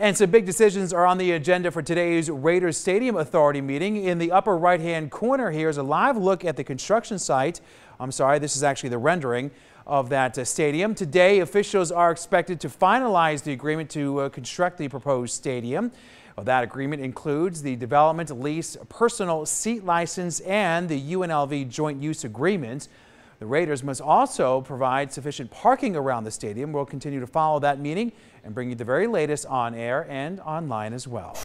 And some big decisions are on the agenda for today's Raiders Stadium Authority meeting. In the upper right-hand corner here is a live look at the construction site. I'm sorry, this is actually the rendering of that stadium. Today, officials are expected to finalize the agreement to construct the proposed stadium. Well, that agreement includes the development, lease, personal seat license, and the UNLV joint use agreement. The Raiders must also provide sufficient parking around the stadium. We'll continue to follow that meeting and bring you the very latest on air and online as well.